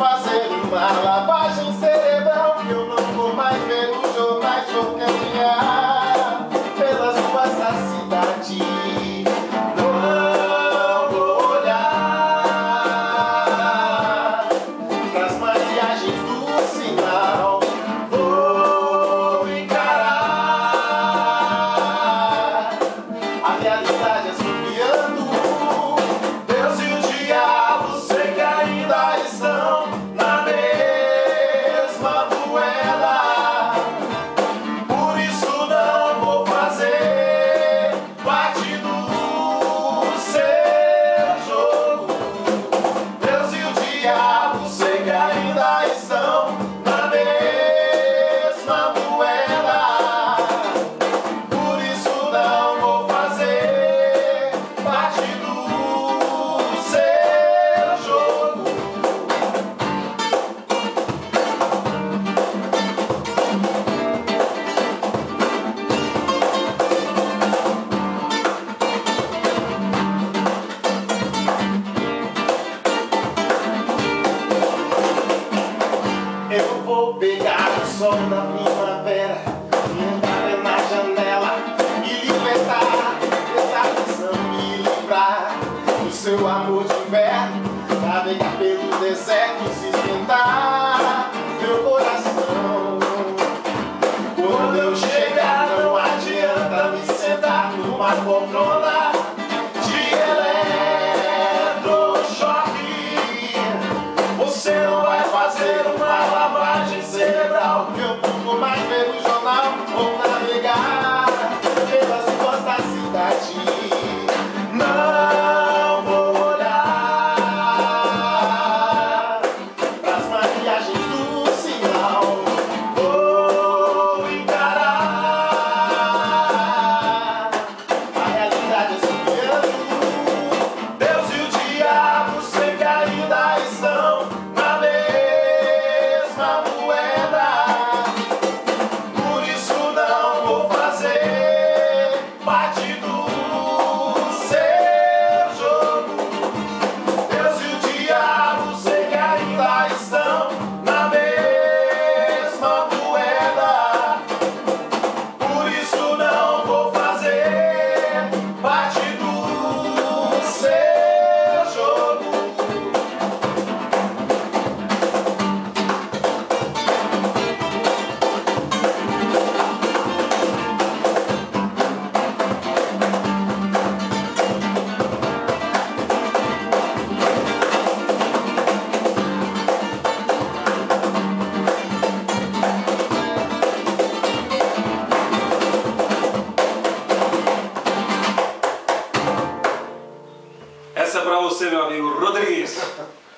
fazer uma lavagem cerebral, que eu não vou mais ver os jornais, vou caminhar pelas ruas da cidade. Não vou olhar pras maquiagens do sinal, vou encarar a realidade assobiando. Deus e o diabo sei que ainda estão na mesma moeda. Por isso não vou fazer parte do seu jogo. Deus e o diabo sei que ainda estão na mesma moeda. Por isso não vou fazer parte do seu jogo. Eu vou pegar o sol na primavera e entrar na janela e libertar essa visão, me livrar do seu amor de inverno, navegar pelo deserto e se esquentar meu coração. Quando eu chegar não adianta me sentar numa poltrona de eletrochoque. Você não vai fazer uma lavagem cerebral, que eu não vou mais ver o jornal ou navegar pelas ruas da cidade. Não vou olhar pras maquiagens do sinal, vou encarar a realidade assobiando. Deus e o diabo sei que ainda estão na mesma moeda. Por isso não vou fazer parte do seu jogo. Deus e o diabo sei que ainda estão na mesma moeda. Por isso não vou fazer parte do seu jogo. Essa é pra você, meu amigo Rodrigues.